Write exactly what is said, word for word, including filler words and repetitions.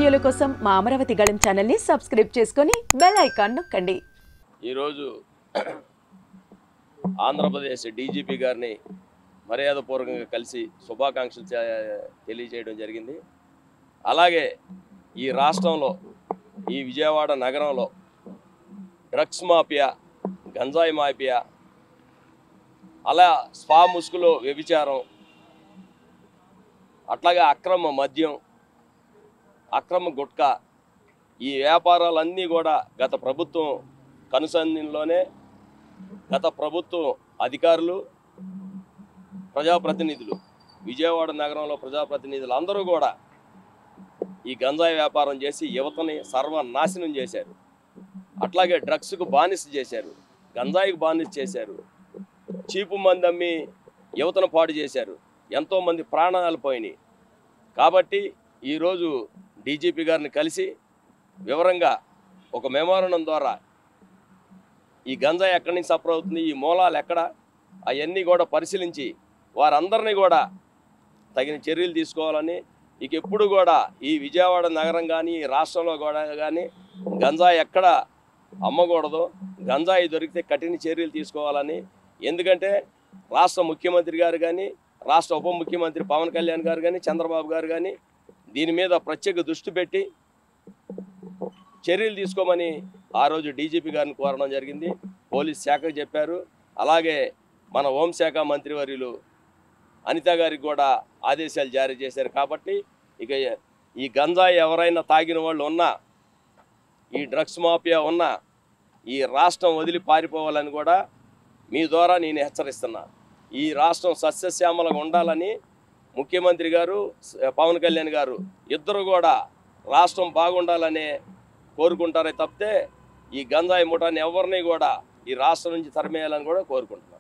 వీడియోల కోసం మా అమరావతి గళం ఛానల్ ని సబ్స్క్రైబ్ చేసుకొని బెల్ ఐకాన్ నొక్కండి. ఈ రోజు ఆంధ్రప్రదేశ్ డీజీపీ గారిని మర్యాదపూర్వకంగా కలిసి శుభాకాంక్షలు తెలియజేయడం జరిగింది. అలాగే ఈ రాష్ట్రంలో ఈ విజయవాడ నగరంలో డ్రగ్స్ మాఫియా, గంజాయి మాఫియా, అలా స్పా ముసుగులో వ్యభిచారం, అట్లాగే అక్రమ మద్యం, అక్రమ గుట్కా, ఈ వ్యాపారాలన్నీ కూడా గత ప్రభుత్వం కనుసంధిలోనే గత ప్రభుత్వం అధికారులు, ప్రజాప్రతినిధులు, విజయవాడ నగరంలో ప్రజాప్రతినిధులు అందరూ కూడా ఈ గంజాయి వ్యాపారం చేసి యువతని సర్వనాశనం చేశారు. అట్లాగే డ్రగ్స్కు బానిస చేశారు, గంజాయికి బానిస చేశారు, చీపు మంది అమ్మి యువతను పాడు చేశారు. ఎంతోమంది ప్రాణాలు పోయినాయి. కాబట్టి ఈరోజు డీజీపీ గారిని కలిసి వివరంగా ఒక మెమోరాండం ద్వారా ఈ గంజాయి ఎక్కడి నుంచి సప్లై అవుతుంది, ఈ మూలాలు ఎక్కడ, అవన్నీ కూడా పరిశీలించి వారందరినీ కూడా తగిన చర్యలు తీసుకోవాలని, ఇక ఎప్పుడు కూడా ఈ విజయవాడ నగరం కానీ ఈ రాష్ట్రంలో కూడా కానీ గంజాయి ఎక్కడ అమ్మకూడదు, గంజాయి దొరికితే కఠిన చర్యలు తీసుకోవాలని. ఎందుకంటే రాష్ట్ర ముఖ్యమంత్రి గారు కానీ, రాష్ట్ర ఉప ముఖ్యమంత్రి పవన్ కళ్యాణ్ గారు కానీ, చంద్రబాబు గారు కానీ దీని మీద ప్రత్యేక దృష్టి పెట్టి చర్యలు తీసుకోమని ఆ రోజు డీజీపీ గారిని కోరడం జరిగింది. పోలీస్ శాఖకు చెప్పారు. అలాగే మన హోంశాఖ మంత్రివర్యులు అనిత గారికి కూడా ఆదేశాలు జారీ చేశారు. కాబట్టి ఇక ఈ గంజాయి ఎవరైనా తాగిన వాళ్ళు ఉన్నా, ఈ డ్రగ్స్ మాఫియా ఉన్నా ఈ రాష్ట్రం వదిలి పారిపోవాలని కూడా మీ ద్వారా నేను హెచ్చరిస్తున్నా. ఈ రాష్ట్రం సస్యశ్యామలంగా ఉండాలని ముఖ్యమంత్రి గారు, పవన్ కళ్యాణ్ గారు ఇద్దరు కూడా రాష్ట్రం బాగుండాలని కోరుకుంటారే తప్పితే ఈ గంజాయి ముఠాన్ని ఎవరిని కూడా ఈ రాష్ట్రం నుంచి తరిమేయాలని కూడా కోరుకుంటున్నారు.